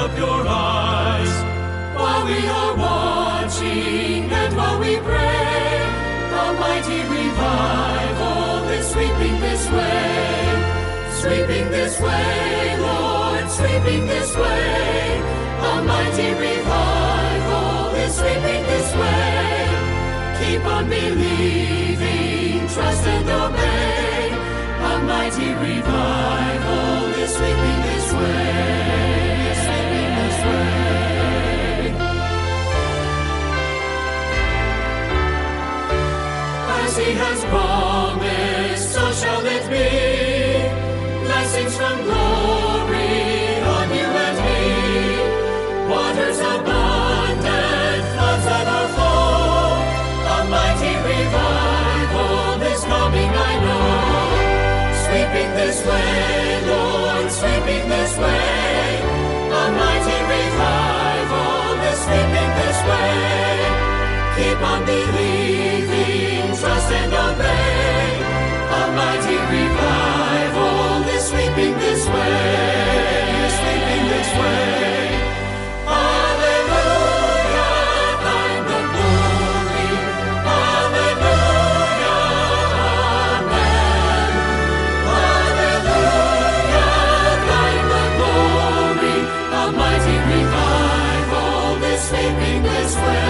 up your eyes While we are watching and while we pray, a mighty revival is sweeping this way. Sweeping this way, Lord, sweeping this way. A mighty revival is sweeping this way. Keep on believing, trust and obey. A mighty revival is sweeping this way. Sweeping this way. As He has promised, so shall it be. Blessings from glory on you and me. Waters abundant, floods that are full. A mighty revival is coming, I know. Sweeping this way, Lord, sweeping this way. A mighty revival is sweeping this way. Keep on believing, trust and obey. A mighty revival is sweeping this way, sweeping this way. Hallelujah, thine the glory. Hallelujah, amen. Hallelujah, thine the glory. A mighty revival is sweeping this way.